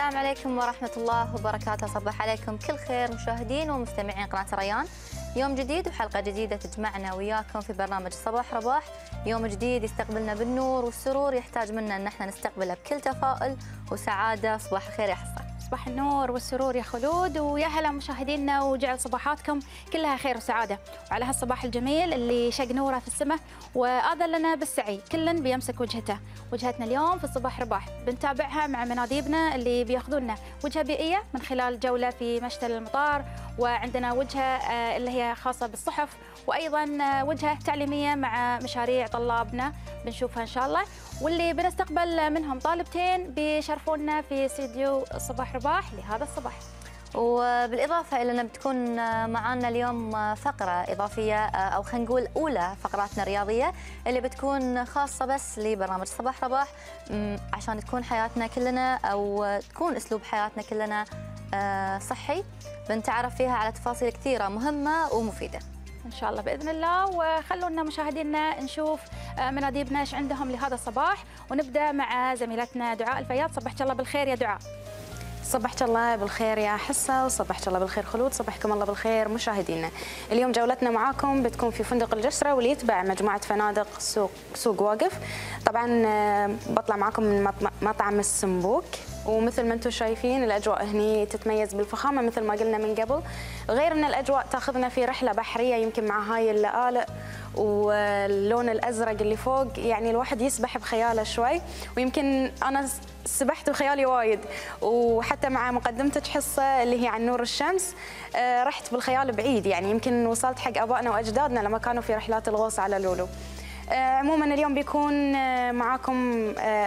السلام عليكم ورحمة الله وبركاته. صباح عليكم كل خير مشاهدين ومستمعين قناة الريان. يوم جديد وحلقة جديدة تجمعنا وياكم في برنامج صباح رباح. يوم جديد يستقبلنا بالنور والسرور، يحتاج منا ان احنا نستقبله بكل تفاؤل وسعادة. صباح الخير يا حصة. صباح النور والسرور يا خلود، ويا هلا مشاهدينا، وجعل صباحاتكم كلها خير وسعادة. وعلى هالصباح الجميل اللي شق نوره في السماء وآذن لنا بالسعي، كل بيمسك وجهته. وجهتنا اليوم في الصباح رباح بنتابعها مع مناديبنا اللي بياخذونا وجهة بيئية من خلال جولة في مشتل المطار، وعندنا وجهة اللي هي خاصة بالصحف، وأيضا وجهة تعليمية مع مشاريع طلابنا بنشوفها إن شاء الله، واللي بنستقبل منهم طالبتين بيشرفونا في استديو صباح رباح لهذا الصباح. وبالإضافة إلى أن بتكون معنا اليوم فقرة إضافية، أو خلينا نقول أولى فقراتنا الرياضية اللي بتكون خاصة بس لبرنامج صباح رباح، عشان تكون حياتنا كلنا أو تكون أسلوب حياتنا كلنا صحي. بنتعرف فيها على تفاصيل كثيرة مهمة ومفيدة إن شاء الله بإذن الله. وخلونا مشاهدينا نشوف مناديبنا إيش عندهم لهذا الصباح، ونبدأ مع زميلتنا دعاء الفياض. صبحك الله بالخير يا دعاء. صبحك الله بالخير يا حصة، وصبحك الله بالخير خلود، صبحكم الله بالخير مشاهدينا. اليوم جولتنا معاكم بتكون في فندق الجسرة، واللي يتبع مجموعة فنادق سوق واقف. طبعا بطلع معاكم من مطعم السمبوك، ومثل ما انتم شايفين الاجواء هني تتميز بالفخامه مثل ما قلنا من قبل. غير ان الاجواء تاخذنا في رحله بحريه، يمكن مع هاي اللآلئ واللون الازرق اللي فوق، يعني الواحد يسبح بخياله شوي. ويمكن انا سبحت بخيالي وايد، وحتى مع مقدمتك حصه اللي هي عن نور الشمس رحت بالخيال بعيد، يعني يمكن وصلت حق ابائنا واجدادنا لما كانوا في رحلات الغوص على لولو. عموما اليوم بيكون معاكم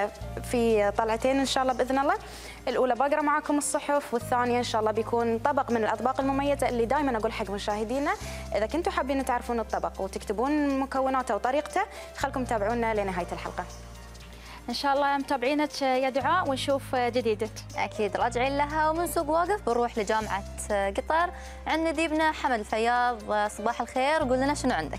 في طلعتين ان شاء الله باذن الله. الاولى بقرا معاكم الصحف، والثانيه ان شاء الله بيكون طبق من الاطباق المميزه اللي دائما اقول حق مشاهدينا اذا كنتوا حابين تعرفون الطبق وتكتبون مكوناته وطريقته، خلكم تتابعونا لنهايه الحلقه. إن شاء الله متابعينك يا دعاء، ونشوف جديدك. أكيد راجعين لها. ومن سوق واقف بنروح لجامعة قطر عند نديبنا حمد الفياض. صباح الخير، قول لنا شنو عندك.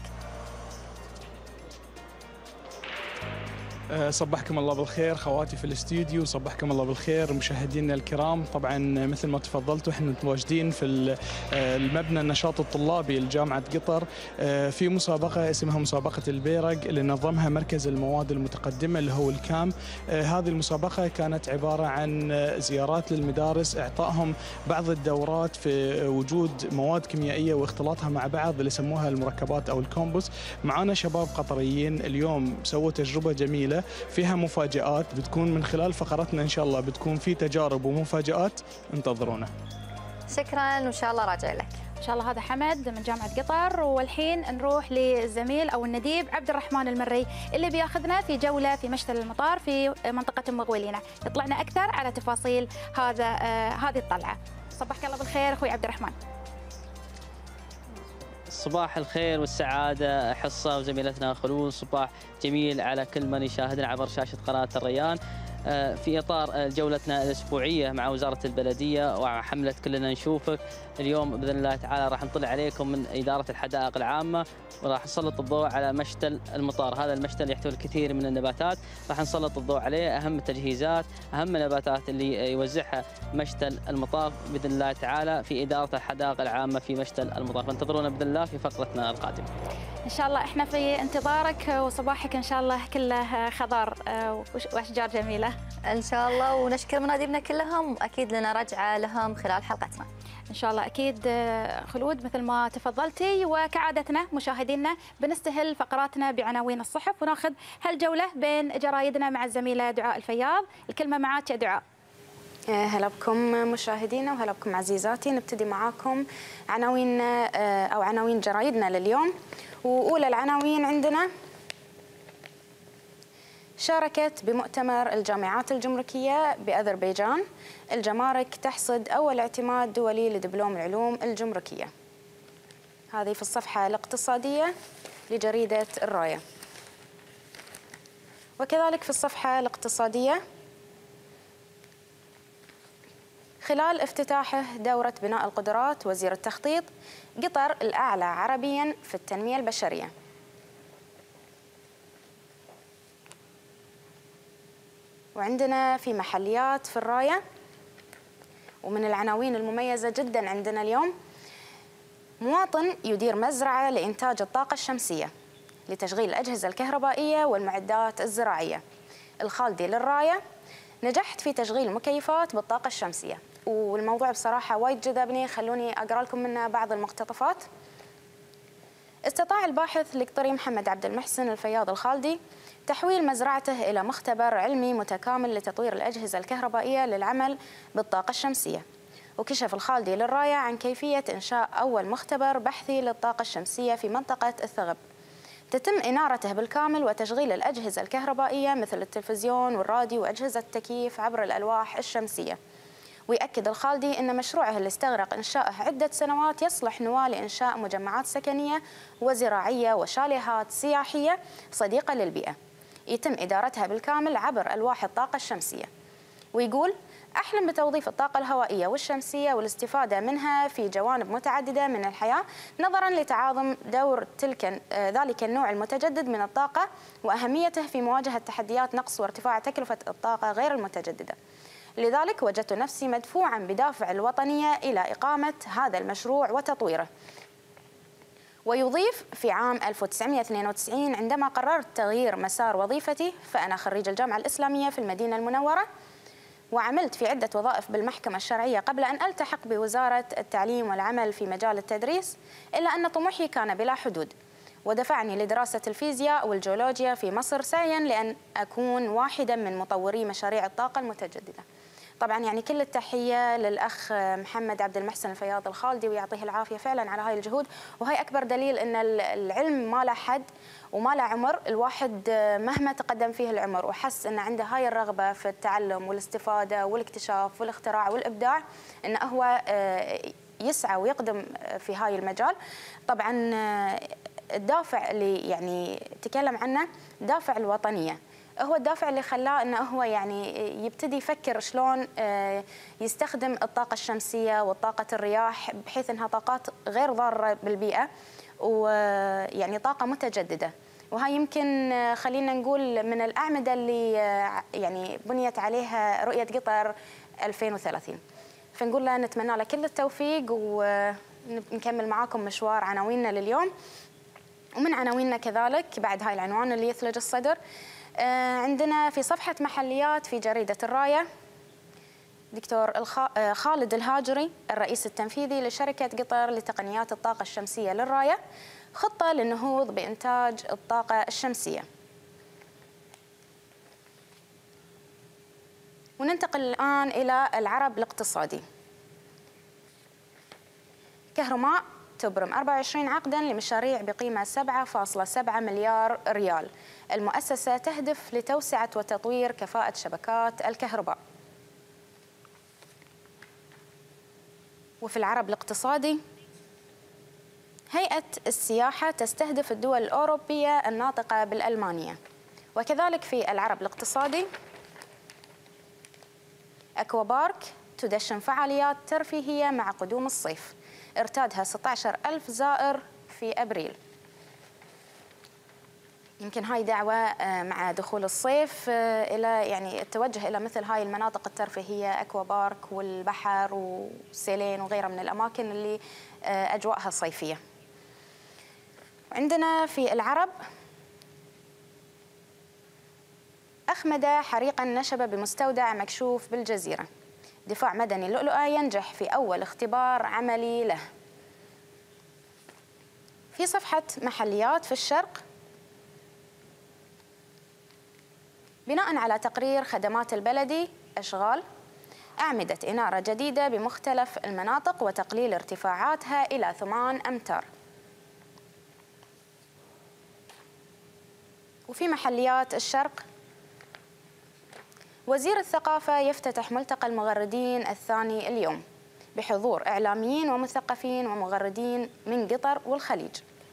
صبحكم الله بالخير خواتي في الاستوديو، صبحكم الله بالخير مشاهدينا الكرام. طبعا مثل ما تفضلتوا احنا متواجدين في المبنى النشاط الطلابي لجامعة قطر في مسابقة اسمها مسابقة البيرق اللي نظمها مركز المواد المتقدمة اللي هو الكام. هذه المسابقة كانت عبارة عن زيارات للمدارس، اعطائهم بعض الدورات في وجود مواد كيميائية واختلاطها مع بعض اللي يسموها المركبات او الكومبوس. معانا شباب قطريين اليوم سووا تجربة جميلة فيها مفاجآت، بتكون من خلال فقرتنا إن شاء الله بتكون في تجارب ومفاجآت، انتظرونا. شكرا وإن شاء الله راجع لك. إن شاء الله. هذا حمد من جامعة قطر. والحين نروح للزميل أو النديب عبد الرحمن المري اللي بياخذنا في جولة في مشتل المطار في منطقة مغولينا، يطلعنا أكثر على تفاصيل هذه الطلعة. صبحك الله بالخير أخوي عبد الرحمن. صباح الخير والسعادة حصة وزميلتنا خلود، صباح جميل على كل من يشاهدنا عبر شاشة قناة الريان في إطار جولتنا الأسبوعية مع وزارة البلدية وحملة كلنا نشوفك. اليوم بإذن الله تعالى راح نطلع عليكم من إدارة الحدائق العامة، وراح نسلط الضوء على مشتل المطار. هذا المشتل يحتوي الكثير من النباتات، راح نسلط الضوء عليه، أهم التجهيزات، أهم النباتات اللي يوزعها مشتل المطار بإذن الله تعالى في إدارة الحدائق العامة في مشتل المطار. فانتظرونا بإذن الله في فقرتنا القادمة. إن شاء الله إحنا في انتظارك، وصباحك إن شاء الله كله خضار وأشجار جميلة إن شاء الله. ونشكر مناديبنا كلهم، وأكيد لنا رجعة لهم خلال حلقتنا إن شاء الله. أكيد خلود مثل ما تفضلتي، وكعادتنا مشاهدينا بنستهل فقراتنا بعناوين الصحف، وناخذ هالجولة بين جرايدنا مع الزميلة دعاء الفياض. الكلمة معاك يا دعاء. هلا بكم مشاهدينا وهلا بكم عزيزاتي. نبتدي معاكم عناوين أو عناوين جرايدنا لليوم. وأولى العناوين عندنا: شاركت بمؤتمر الجامعات الجمركية بأذربيجان، الجمارك تحصد أول اعتماد دولي لدبلوم العلوم الجمركية. هذه في الصفحة الاقتصادية لجريدة الراية. وكذلك في الصفحة الاقتصادية: خلال افتتاحه دورة بناء القدرات وزير التخطيط، قطر الأعلى عربياً في التنمية البشرية. وعندنا في محليات في الراية: ومن العناوين المميزة جدا عندنا اليوم: مواطن يدير مزرعة لإنتاج الطاقة الشمسية لتشغيل الأجهزة الكهربائية والمعدات الزراعية. الخالدي للراية: نجحت في تشغيل مكيفات بالطاقة الشمسية. والموضوع بصراحة وايد جذبني، خلوني أقرأ لكم منه بعض المقتطفات. استطاع الباحث القطري محمد عبد المحسن الفياض الخالدي تحويل مزرعته إلى مختبر علمي متكامل لتطوير الأجهزة الكهربائية للعمل بالطاقة الشمسية. وكشف الخالدي للراية عن كيفية إنشاء أول مختبر بحثي للطاقة الشمسية في منطقة الثغب، تتم إنارته بالكامل وتشغيل الأجهزة الكهربائية مثل التلفزيون والراديو وأجهزة التكييف عبر الألواح الشمسية. ويأكد الخالدي أن مشروعه اللي استغرق إنشاؤه عدة سنوات يصلح نواة لإنشاء مجمعات سكنية وزراعية وشاليهات سياحية صديقة للبيئة يتم إدارتها بالكامل عبر ألواح الطاقة الشمسية. ويقول: أحلم بتوظيف الطاقة الهوائية والشمسية والاستفادة منها في جوانب متعددة من الحياة، نظراً لتعاظم دور ذلك النوع المتجدد من الطاقة وأهميته في مواجهة تحديات نقص وارتفاع تكلفة الطاقة غير المتجددة. لذلك وجدت نفسي مدفوعاً بدافع الوطنية إلى إقامة هذا المشروع وتطويره. ويضيف: في عام 1992 عندما قررت تغيير مسار وظيفتي، فأنا خريج الجامعة الإسلامية في المدينة المنورة، وعملت في عدة وظائف بالمحكمة الشرعية قبل أن ألتحق بوزارة التعليم والعمل في مجال التدريس، إلا أن طموحي كان بلا حدود ودفعني لدراسة الفيزياء والجيولوجيا في مصر سعياً لأن أكون واحدة من مطوري مشاريع الطاقة المتجددة. طبعا يعني كل التحية للأخ محمد عبد المحسن الفياض الخالدي، ويعطيه العافية فعلا على هاي الجهود. وهي أكبر دليل أن العلم ما له حد وما له عمر، الواحد مهما تقدم فيه العمر وحس أن عنده هاي الرغبة في التعلم والاستفادة والاكتشاف والاختراع والإبداع، أنه هو يسعى ويقدم في هاي المجال. طبعا الدافع اللي يعني تكلم عنه دافع الوطنية، هو الدافع اللي خلاه انه هو يعني يبتدي يفكر شلون يستخدم الطاقة الشمسية والطاقة الرياح بحيث انها طاقات غير ضارة بالبيئة ويعني طاقة متجددة. وهي يمكن خلينا نقول من الأعمدة اللي يعني بنيت عليها رؤية قطر 2030. فنقول له نتمنى له كل التوفيق، ونكمل معاكم مشوار عناويننا لليوم. ومن عناويننا كذلك بعد هاي العنوان اللي يثلج الصدر، عندنا في صفحة محليات في جريدة الراية دكتور خالد الهاجري الرئيس التنفيذي لشركة قطر لتقنيات الطاقة الشمسية للراية، خطة للنهوض بإنتاج الطاقة الشمسية. وننتقل الآن إلى العرب الاقتصادي. كهرماء تبرم 24 عقداً لمشاريع بقيمة 7.7 مليار ريال. المؤسسة تهدف لتوسعة وتطوير كفاءة شبكات الكهرباء. وفي العرب الاقتصادي، هيئة السياحة تستهدف الدول الأوروبية الناطقة بالألمانية. وكذلك في العرب الاقتصادي، أكوا بارك تدشن فعاليات ترفيهية مع قدوم الصيف، ارتادها 16,000 زائر في أبريل. يمكن هاي دعوة مع دخول الصيف إلى يعني التوجه إلى مثل هاي المناطق الترفيهية، أكوا بارك والبحر وسيلين وغيرها من الأماكن اللي أجواءها صيفية. عندنا في العرب، أخمد حريقا نشب بمستودع مكشوف بالجزيرة. دفاع مدني اللؤلؤة ينجح في أول اختبار عملي له. في صفحة محليات في الشرق، بناء على تقرير خدمات البلدي أشغال، أعمدة إنارة جديدة بمختلف المناطق وتقليل ارتفاعاتها إلى 8 أمتار. وفي محليات الشرق، وزير الثقافة يفتتح ملتقى المغردين الثاني اليوم بحضور إعلاميين ومثقفين ومغردين من قطر والخليج.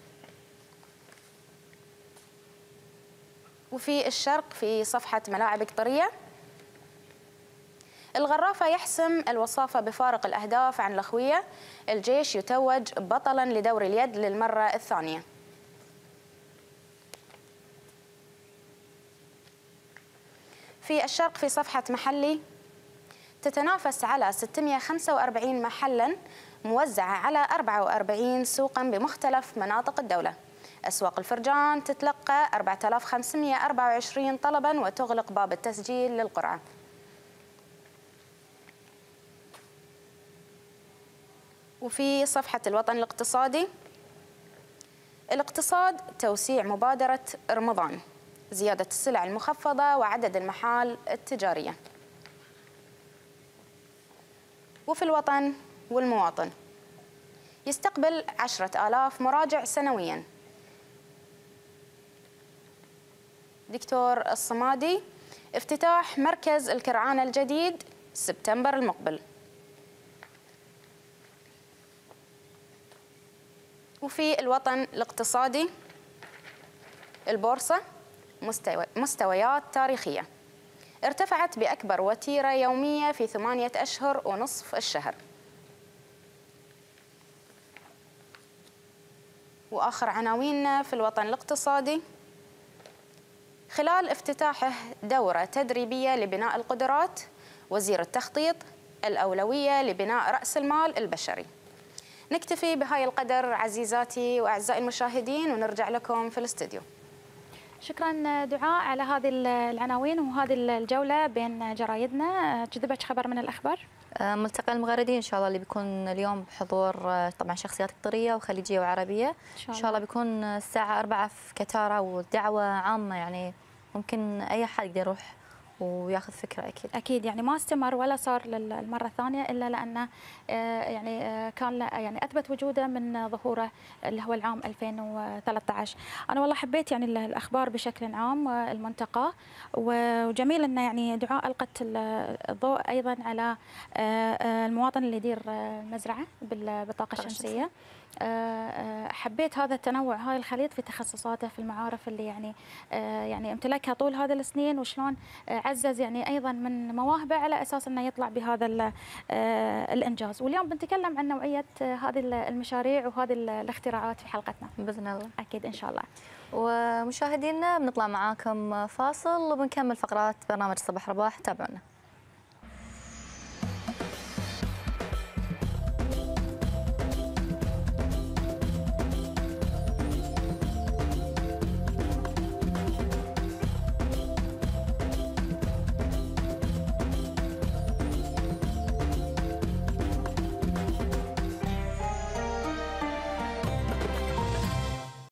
وفي الشرق في صفحة ملاعب قطرية، الغرافة يحسم الوصافة بفارق الأهداف عن الأخوية، الجيش يتوج بطلاً لدور اليد للمرة الثانية. في الشرق في صفحة محلي، تتنافس على 645 محلاً موزعة على 44 سوقاً بمختلف مناطق الدولة. أسواق الفرجان تتلقى 4524 طلباً وتغلق باب التسجيل للقرعة. وفي صفحة الوطن الاقتصادي، الاقتصاد توسيع مبادرة رمضان، زيادة السلع المخفضة وعدد المحال التجارية. وفي الوطن والمواطن، يستقبل 10,000 مراجع سنوياً. دكتور الصمادي، افتتاح مركز الكرعانة الجديد سبتمبر المقبل. وفي الوطن الاقتصادي، البورصة مستويات تاريخية، ارتفعت بأكبر وتيرة يومية في 8 أشهر ونصف الشهر. وآخر عناويننا في الوطن الاقتصادي، خلال افتتاحه دورة تدريبية لبناء القدرات، وزير التخطيط الأولوية لبناء رأس المال البشري. نكتفي بهاي القدر عزيزاتي وأعزائي المشاهدين، ونرجع لكم في الاستديو. شكرا دعاء على هذه العناوين وهذه الجولة بين جرايدنا. جذبت خبر من الأخبار؟ ملتقى المغردين إن شاء الله اللي بيكون اليوم بحضور طبعا شخصيات قطرية وخليجية وعربية. إن شاء الله بيكون الساعة 4 في كتارة، والدعوة عامة يعني ممكن أي حد يقدر يروح وياخذ فكرة. أكيد يعني ما استمر ولا صار للمرة الثانية إلا لأنه يعني كان يعني أثبت وجوده من ظهوره اللي هو العام 2013. أنا والله حبيت يعني الأخبار بشكل عام المنتقى، وجميل أن يعني دعاء ألقت الضوء أيضا على المواطن اللي يدير مزرعة بالطاقة الشمسية. حبيت هذا التنوع، هاي الخليط في تخصصاته في المعارف اللي يعني امتلكها طول هذه السنين، وشلون عزز يعني ايضا من مواهبه على اساس انه يطلع بهذا الانجاز. واليوم بنتكلم عن نوعيه هذه المشاريع وهذه الاختراعات في حلقتنا باذن الله. اكيد ان شاء الله. ومشاهدينا بنطلع معاكم فاصل وبنكمل فقرات برنامج صباح رباح، تابعونا.